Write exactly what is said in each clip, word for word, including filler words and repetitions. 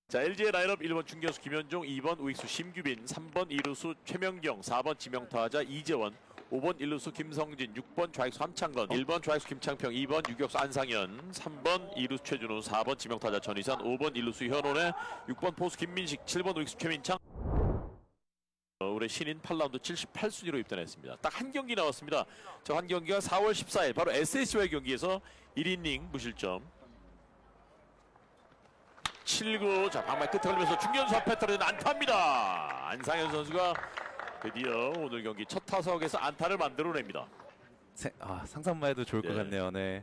자, 엘지의 라인업 일 번 중견수 김현종, 이 번 우익수 심규빈, 삼 번 이루수 최명경, 사 번 지명타자 이재원, 오 번 일루수 김성진, 육 번 좌익수 함창건, 일 번 좌익수 김창평, 이 번 유격수 안상현, 삼 번 이루수 최준우, 사 번 지명타자 전희산, 오 번 일루수 현원회, 육 번 포수 김민식, 칠 번 우익수 최민창. 올해 신인 팔 라운드 칠십팔 순위로 입단했습니다. 딱 한 경기 나왔습니다. 저 한 경기가 사월 십사일 바로 에스에스와의 경기에서 일 이닝 무실점. 칠 구, 자 방망이 끝에 걸리면서 중견수 앞에 떨어지는 안타입니다. 안상현 선수가 드디어 오늘 경기 첫 타석에서 안타를 만들어냅니다. 세, 아, 상상만 해도 좋을 네. 것 같네요. 네.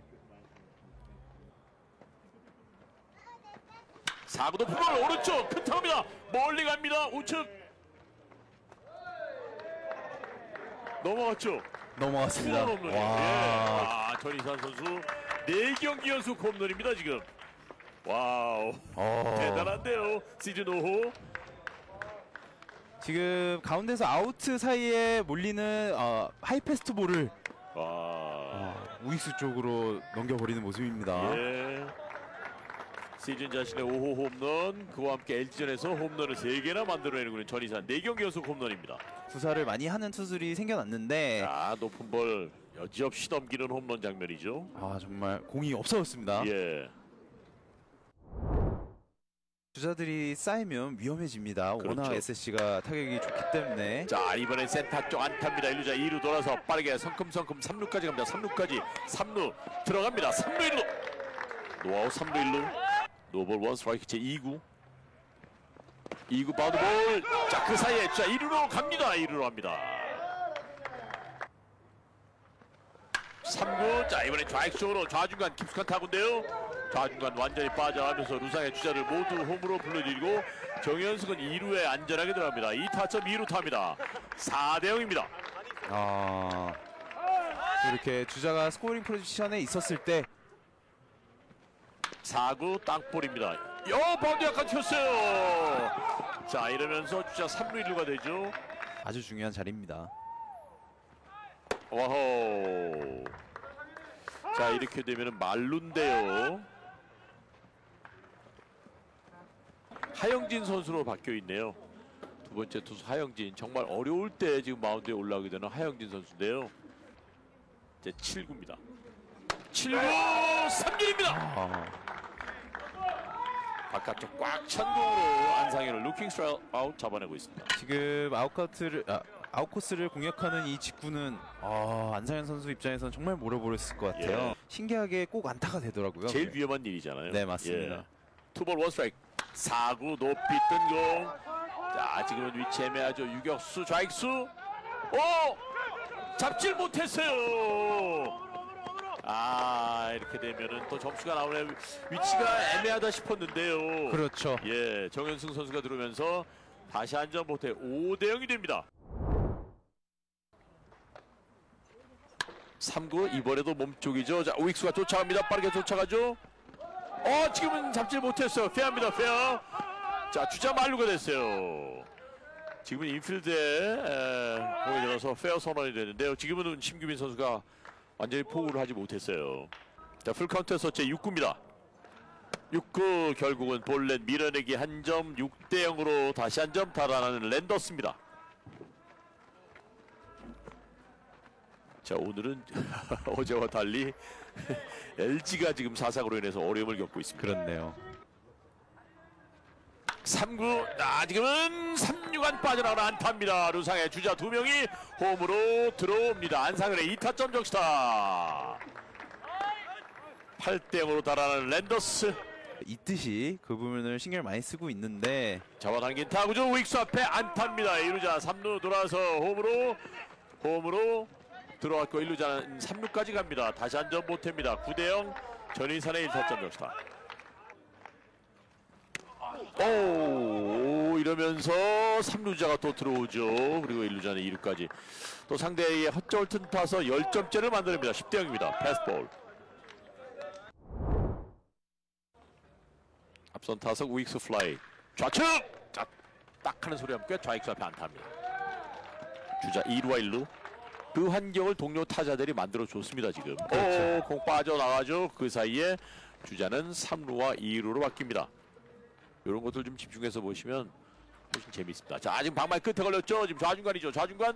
사 구 높은 볼 오른쪽 큰 타입니다. 멀리 갑니다. 우측 넘어갔죠. 넘어갔습니다. 홈런이에요. 예. 아, 전희산 선수 네 경기 연속 홈런입니다 지금. 와우. 어... 대단한데요. 시즌 오 호. 지금 가운데서 아우트 사이에 몰리는 어, 하이패스트 볼을 와. 어, 우익수 쪽으로 넘겨버리는 모습입니다. 예. 시즌 자신의 오 호 홈런, 그와 함께 엘지전에서 홈런을 세 개나 만들어내는 전희산 네 경기 연속 홈런입니다. 구사를 많이 하는 투수들이 생겨났는데 자, 높은 볼 여지없이 넘기는 홈런 장면이죠. 아, 정말 공이 없어졌습니다. 예. 주자들이 쌓이면 위험해집니다. 그렇죠. 워낙 에스에스씨가 타격이 좋기 때문에. 자, 이번엔 센터 쪽 안타입니다. 일 루자 이 루 돌아서 빠르게 성큼성큼 삼 루까지 갑니다. 삼 루까지 삼 루 들어갑니다. 삼 루 일 루 노아웃 삼 루 일 루 노볼 원 스트라이크 제 이 구 이 구 바우드볼. 자, 그 사이에 자 일 루로 갑니다. 일 루로 합니다. 삼 구. 자, 이번엔 좌익 쪽으로 좌중간 깊숙한 타구인데요. 좌중간 완전히 빠져가면서 루상의 주자를 모두 홈으로 불러들이고 정현숙은 이 루에 안전하게 들어갑니다. 이 타점 이 루 타입니다. 사 대 영입니다. 아, 이렇게 주자가 스코어링 포지션에 있었을 때 사 구 땅볼입니다. 요 바운드 약간 튀었어요. 자, 이러면서 주자 삼 루 일 루가 되죠. 아주 중요한 자리입니다. 와호. 자, 이렇게 되면은 말루인데요. 하영진 선수로 바뀌어 있네요. 두 번째 투수 하영진, 정말 어려울 때 지금 마운드에 올라오게 되는 하영진 선수인데요. 이제 칠 구입니다. 칠 구 삼진입니다. 아, 바깥쪽 꽉 찬 공으로 안상현을 루킹 스트라이크 아웃 잡아내고 있습니다. 지금 아웃카트를 아, 아웃코스를 공략하는 이 직구는 아, 안상현 선수 입장에서는 정말 몰아버렸을 것 같아요. 예. 신기하게 꼭 안타가 되더라고요. 제일 위험한 일이잖아요. 네, 맞습니다. 예. 투볼 원 스트라이크. 사 구 높이 뜬 공. 자, 지금은 위치 애매하죠. 유격수 좌익수. 오! 잡질 못했어요. 아, 이렇게 되면은 또 점수가 나오네. 위치가 애매하다 싶었는데요. 그렇죠. 예, 정현승 선수가 들어오면서 다시 한 점 못해 오 대 영이 됩니다. 삼 구 이번에도 몸쪽이죠. 자, 우익수가 쫓아갑니다. 빠르게 쫓아가죠. 어, 지금은 잡질 못했어요. 페어입니다. 페어. 자, 주자 만루가 됐어요. 지금은 인필드에 에, 공이 들어서 페어 선언이 되는데요. 지금은 심규빈 선수가 완전히 포구를 하지 못했어요. 자, 풀카운트에서 제 육 구입니다. 육 구 결국은 볼넷 밀어내기 한 점, 육 대 영으로 다시 한 점 달아나는 랜더스입니다. 자, 오늘은 어제와 달리 엘지가 지금 사상으로 인해서 어려움을 겪고 있습니다. 그렇네요. 삼 구. 아, 지금은 삼 루간 빠져나오는 안타입니다. 루상의 주자 두 명이 홈으로 들어옵니다. 안상현의 이 타점 적시타. 팔 대 영으로 달아나는 랜더스. 이 뜻이 그 부분을 신경을 많이 쓰고 있는데 잡아당긴 타구죠. 우익수 앞에 안타입니다. 이 루자 삼 루 돌아서 홈으로 홈으로 들어왔고 일 루자는 삼 루까지 갑니다. 다시 한 점 못합니다. 구 대 영 전희산의 일 타점 적시타. 오, 이러면서 삼 루자가 또 들어오죠. 그리고 일 루자는 이 루까지 또 상대의 헛점을 틈타서 십 점째를 만들어냅니다. 십 대 영입니다. 패스볼. 앞선 타석 우익수 플라이. 좌측! 자, 딱 하는 소리 함께 좌익수 앞에 안타입니다. 주자 이 루와 일 루. 그 환경을 동료 타자들이 만들어 줬습니다. 지금. 그렇죠. 오, 공 빠져나가죠. 그 사이에 주자는 삼 루와 이 루로 바뀝니다. 이런 것들 좀 집중해서 보시면 훨씬 재미있습니다. 자, 지금 방망이 끝에 걸렸죠. 지금 좌중간이죠. 좌중간.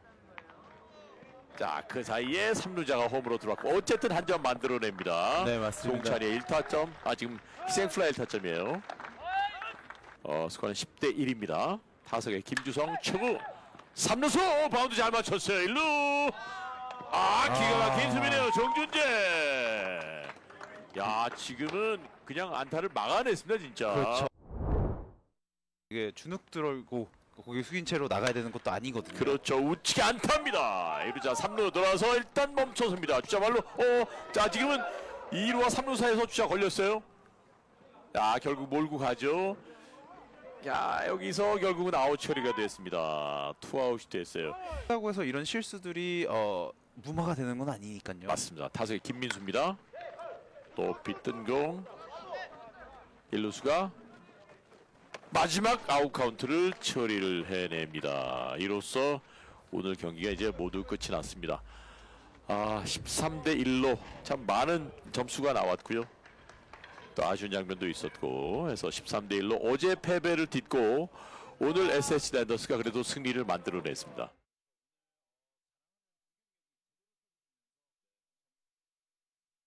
자, 그 사이에 삼루자가 홈으로 들어왔고 어쨌든 한 점 만들어냅니다. 네, 맞습니다. 송찬이의 일 타점. 아, 지금 희생플라이 일 타점이에요. 어, 스코어는 십 대 일입니다. 타석의 김주성 초구. 삼루수 바운드 잘 맞췄어요. 일 루. 아, 기가 막힌 수비네요. 정준재. 야, 지금은 그냥 안타를 막아냈습니다, 진짜. 그렇죠. 이게 주눅 들고 고개 숙인 채로 나가야 되는 것도 아니거든요. 그렇죠. 우측에 안타입니다. 일 루자 삼 루 돌아서 일단 멈춰섭니다. 주자 말로. 어, 자, 지금은 이 루와 삼 루 사이에서 주자 걸렸어요. 야, 결국 몰고 가죠. 야, 여기서 결국은 아웃 처리가 됐습니다. 투아웃이 됐어요. 그렇다고 해서 이런 실수들이 어, 무마가 되는 건 아니니까요. 맞습니다. 타석의 김민수입니다. 높이 뜬 공. 일 루수가 마지막 아웃 카운트를 처리를 해냅니다. 이로써 오늘 경기가 이제 모두 끝이 났습니다. 아, 십삼 대 일로 참 많은 점수가 나왔고요. 또 아쉬운 장면도 있었고 해서 십삼 대 일로 어제 패배를 딛고 오늘 에스에스지 랜더스가 그래도 승리를 만들어냈습니다.